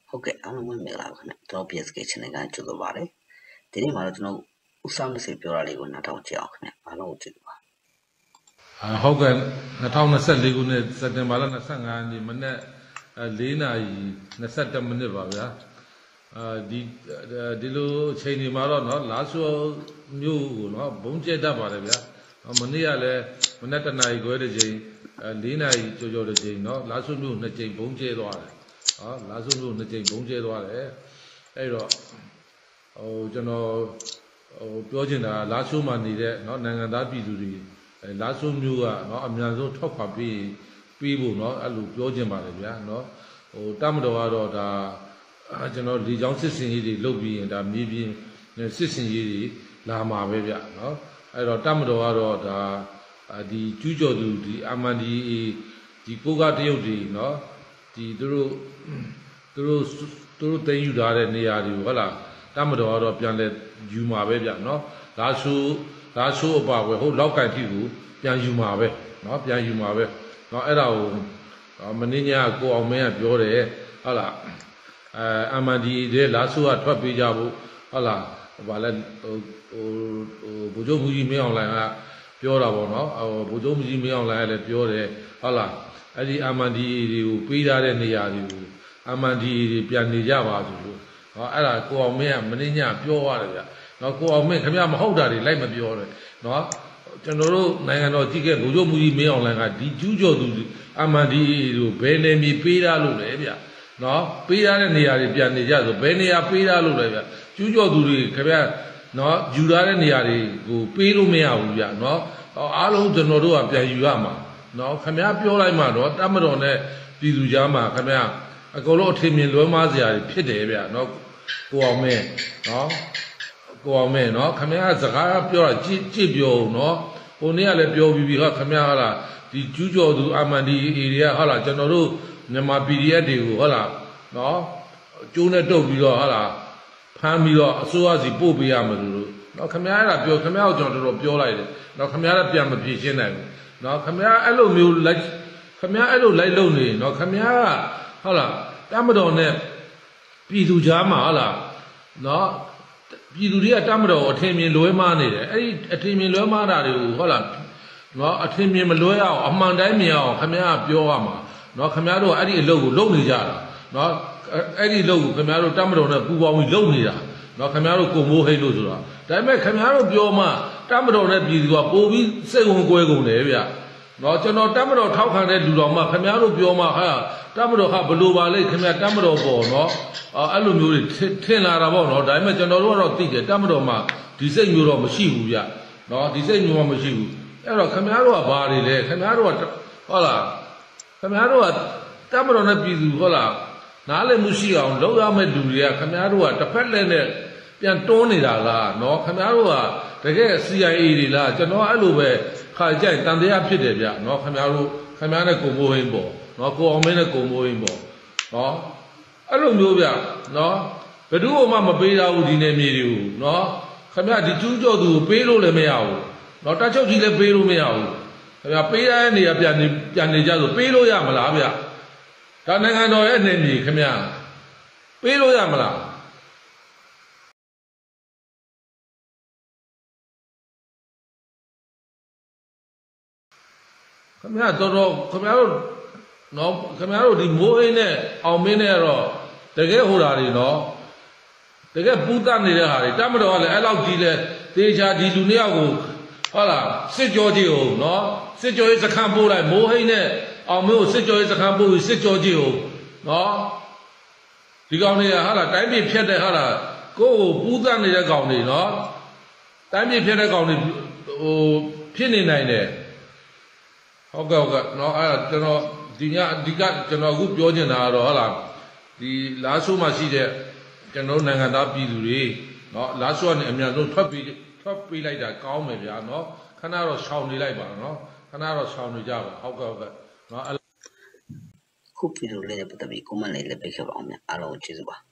ဟုတ်ကဲ့အားလုံးပဲမင်္ဂလာပါခင်ဗျကျွန်တော် PSK channel ကကြိုဆိုပါရစေဒီနေ့မှာတော့ကျွန်တော်ဦးဆောင်နေစေပြောတာလေးကိုနားထောင်ကြည့်အောင်ခင်ဗျအားလုံးကိုကြည့်ပါဟုတ်ကဲ့2024ခုနှစ်စက်တင်ဘာလ25ရက်နေ့မနေ့4:21မိနစ်ပါဗျာဒီလိုအချိန်ဒီမှာတော့เนาะလာဆိုမြို့ကိုเนาะဘုံကျက်တတ်ပါတယ်ဗျာမနေ့ကလည်းမနေ့တနာရီခွဲတစ်ချိန်4နာရီကျော်တစ်ချိန်เนาะလာဆိုမြို့2ချိန်ဘုံကျဲသွားတယ်လာဆိုမြို့2ချိန်ဘုံကျဲသွားတယ်အဲ့တော့ကျွန်တော်ပြောချင်တာလာဆိုမှာနေတဲ့เนาะနိုင်ငံသားပြည်သူတွေလာဆိုမျိုးကเนาะအများဆုံးထောက်ခွာပြီးဖို့เนาะအဲ့လိုပြောချင်ပါတယ်ဗျာเนาะတမတော်ကတော့ဒါကျွန်တော်လေချောင်းစစ်စင်ကြီးတွေလုပ်ပြီးရင်ဒါမြေပြင်စစ်စင်ကြီးတွေလာမှာပဲဗျเนาะအဲ့တော့တမတော်ကတော့ဒါဒီကျူးကျော်သူဒီအမန်ဒီကိုကတရုတ်တွေเนาะဒီသူတို့တင်ယူထားတဲ့နေရာတွေကိုဟုတ်လားတမတော်ကတော့ပြန်လဲယူမှာပဲဗျเนาะလာဆိုအပါဝယ်ဟုတ်လောက်ကန်ထိကိုပြန်ယူမှာပဲเนาะပြန်ယူမှာပဲเนาะအဲ့ဒါကိုမင်းညကိုအောင်မင်းကပြောတယ်ဟုတ်လားအမန်ဒီတွေလာဆိုကထွက်ပေးကြဖို့ဟုတ်လားဗာလဲဘိုးချုပ်မူကြီးမင်းအောင်လိုင်ကပြောတာပေါ့နော်ဘိုးချုပ်မူကြီးမင်းအောင်လိုင်ကလည်းပြောတယ်ဟုတ်လားအဲ့ဒီအမန်ဒီတွေကိုပေးထားတဲ့နေရာတွေကိုအမန်ဒီတွေပြန်နေကြပါဆိုလို့အဲ့ဒါကိုအောင်မင်းကမင်းညပြောရတယ်ဗျနော်ကိုအောင်မင်းခင်ဗျမဟုတ်တာတွေလိုက်မပြောနဲ့နော်ကျွန်တော်တို့နိုင်ငံတော်ကြီးကဘိုးချုပ်မူကြီးမင်းအောင်လိုင်ကဒီကျူးကျော်သူအမန်ဒီတွေကိုဘယ်နေမီပေးထားလို့လဲဗျနော်ပေးထားတဲ့နေရာတွေပြန်နေကြဆိုဘယ်နေရာပေးထားလို့လဲဗျကျူးကျော်သူတွေခင်ဗျနော်ယူထားတဲ့နေရာတွေကိုပေးလို့မရဘူးဗျနော်အားလုံးကျွန်တော်တို့ကပြန်ယူရမှာနော်ခင်ဗျပြောလိုက်မှတော့တမတော်နဲ့ပြည်သူကြားမှာခင်ဗျအကုန်လုံးအထင်မြင်လွဲမှားစရာတွေဖြစ်တယ်ဗျနော်ကိုအောင်မင်းနော်ကိုအောင်မင်းနော်ခင်ဗျစကားပြောတာကြည့်ပြောနော်ဟိုနေ့ကလည်းပြောပြီးပြီဟာခင်ဗျဟာလားဒီကျူးကျော်သူအမန်ဒီဧရိယာဟာလားကျွန်တော်တို့မြန်မာ PDF တွေကိုဟုတ်လားနော်ကျိုးနဲ့တုပ်ပြီးတော့ဟုတ်လားဖမ်းပြီးတော့အစိုးရစီပို့ပေးရမယ်လို့နော်ခင်ဗျားအဲ့ဒါပြောခင်ဗျားကိုကျွန်တော်တော်ပြောလိုက်တယ်နော်ခင်ဗျားလည်းပြန်မဖြေရှင်းနိုင်ဘူးနော်ခင်ဗျားအဲ့လိုမျိုးလိုက်ခင်ဗျားအဲ့လိုလိုက်လုံနေနော်ခင်ဗျားကဟုတ်လားတမတော်နဲ့ပြည်သူကြားမှာဟုတ်လားနော်ပြည်သူတွေကတမတော်အထင်မြင်လွဲမှားနေတယ်အဲ့ဒီအထင်မြင်လွဲမှားတာတွေကိုဟုတ်လားနော်အထင်မြင်မလွဲအောင်အမှန်တိုင်းမြင်အောင်ခင်ဗျားကပြောရမှာနော်ခင်ဗျားတို့အဲ့ဒီအလုပ်ကိုလုပ်နေကြတာနော်အဲ့ဒီလုပ်ကိုခင်ဗျားတို့တမတော်နဲ့ပူပေါင်းပြီးလုပ်နေတာနော်ခင်ဗျားတို့ကိုမိုးဟိတ်လို့ဆိုတာဒါပေမဲ့ခင်ဗျားတို့ပြောမှတမတော်နဲ့ပြည်သူကပို့ပြီးစိတ်ဝင်ကွဲကုန်တယ်ဗျနော်ကျွန်တော်တမတော်ထောက်ခံတဲ့လူတော်မှခင်ဗျားတို့ပြောမှဟာတမတော်ကဘလို့ပါလဲခင်ဗျားတမတော်ပေါ်နော်အဲ့လိုမျိုးတွေထင်လာတာပေါ့နော်ဒါပေမဲ့ကျွန်တော်တို့ကတော့သိတယ်တမတော်မှဒီစိတ်မျိုးတော့မရှိဘူးဗျနော်ဒီစိတ်မျိုးမှမရှိဘူးအဲ့တော့ခင်ဗျားတို့ကဘာတွေလဲခင်ဗျားတို့ကဟုတ်လားခင်ဗျားတို့ကတမတော်နဲ့ပြည်သူဟုတ်လားနားလည်မှုရှိအောင်လုပ်ရမယ့်လူတွေကခင်ဗျားတို့ကတစ်ဖက်လက်နဲ့ပြန်တွန်းနေတာလားနော်ခင်ဗျားတို့ကတကယ် CIA တွေလားကျွန်တော်အဲ့လိုပဲခါကြိုက်တန်တရားဖြစ်တယ်ဗျနော်ခင်ဗျားနဲ့ကိုမိုးဟင်းပေါ့နော်ကိုအောင်မင်းနဲ့ကိုမိုးဟင်းပေါ့နော်အဲ့လိုမျိုးဗျနော်ဘယ်သူမှမပေးရဘူးဒီနေမြေတွေကိုနော်ခင်ဗျားဒီကျူးကျော်သူကိုပေးလို့လည်းမရဘူးနော်တချုပ်ကြီးလည်းပေးလို့မရဘူးခင်ဗျားပေးရတဲ့နေရာပြန်နေကြဆိုပေးလို့ရမလားဗျဒါနိုင်ငံတော်ရဲ့နေမြေခင်ဗျာပေးလို့ရမလားခင်ဗျာတော်ခင်ဗျာတို့နော်ခင်ဗျာတို့ဒီမိုးအိမ်နဲ့အောင်မင်းနဲ့တော့တကယ်ဟိုတာတွေနော်တကယ်ပူတတ်နေတဲ့ဟာတွေတမတော်ကလည်းအဲ့လောက်ကြီးလဲတေချာဒီလူနှစ်ယောက်ကိုဟုတ်လားစစ်ကြောကြီးဟုတ်နော်စစ်ကြောရေးစခန်းပို့လိုက်မိုးဟိန်းနဲ့အောင်မင်းကိုစစ်ကြောရေးစခန်းပို့ပြီးစစ်ကြောကြီးဟုတ်နော်ဒီကောင်တွေကဟာလားတိုင်းပြည်ဖြတ်တဲ့ဟာလားကိုယ်ကိုပူးတတ်နေတဲ့ကောင်တွေနော်တိုင်းပြည်ဖြတ်တဲ့ကောင်တွေဟိုဖြစ်နေနိုင်တယ်ဟုတ်ကဲ့နော်အဲ့ကျွန်တော်ဒီညအဓိကကျွန်တော်အခုပြောချင်တာကတော့ဟုတ်လားဒီလာဆိုးမှရှိတဲ့ကျွန်တော်နိုင်ငံသားပြည်သူတွေနော်လာဆိုးကနေအများဆုံးထွက်ပေးလိုက်တာကောင်းမယ်ဗျာနော်ခဏတော့ရှောင်နေလိုက်ပါနော်ခဏတော့ရှောင်နေကြပါဟုတ်ကဲ့နော်ခုပြည်သူလေးနဲ့ပတ်သက်ပြီး comment လေးလည်းပေးခဲ့ပါအောင်ဗျအားလုံးကျေးဇူးပါ